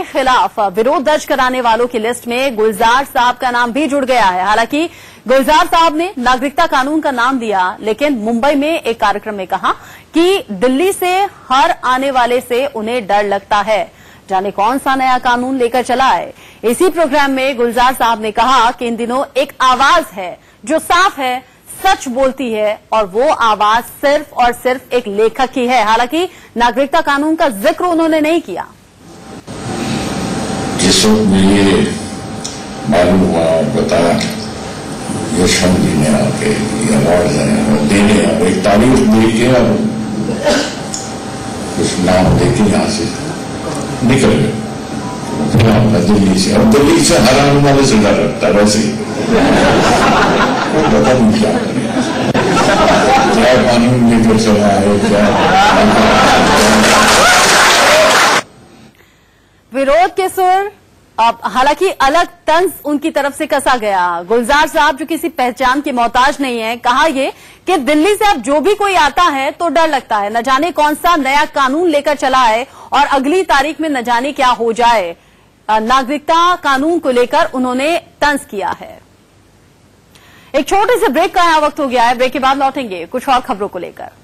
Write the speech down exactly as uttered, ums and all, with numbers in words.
खिलाफ विरोध दर्ज कराने वालों की लिस्ट में गुलजार साहब का नाम भी जुड़ गया है। हालांकि गुलजार साहब ने नागरिकता कानून का नाम दिया, लेकिन मुंबई में एक कार्यक्रम में कहा कि दिल्ली से हर आने वाले से उन्हें डर लगता है। जाने कौन सा नया कानून लेकर चला है। इसी प्रोग्राम में गुलजार साहब ने कहा कि इन दिनों एक आवाज है जो साफ है, सच बोलती है, और वो आवाज सिर्फ और सिर्फ एक लेखक की है। हालांकि नागरिकता कानून का जिक्र उन्होंने नहीं किया। जिस वक्त मुझे मालूम हुआ, बताया यशवंत जी ने आके ये अवार्ड है देने, एक तारीफ दे के और कुछ नाम देके यहां से निकल गए दिल्ली से। और दिल्ली से हर आने वाले से डर लगता है। वैसे ही पता नहीं क्या क्या कानून लेकर चला है, क्या विरोध के सुर। अब हालांकि अलग तंज उनकी तरफ से कसा गया। गुलजार साहब जो किसी पहचान के मोहताज नहीं है, कहा ये कि दिल्ली से अब जो भी कोई आता है तो डर लगता है। न जाने कौन सा नया कानून लेकर चला है और अगली तारीख में न जाने क्या हो जाए। नागरिकता कानून को लेकर उन्होंने तंज किया है। एक छोटे से ब्रेक का यहां वक्त हो गया है। ब्रेक के बाद लौटेंगे कुछ और खबरों को लेकर।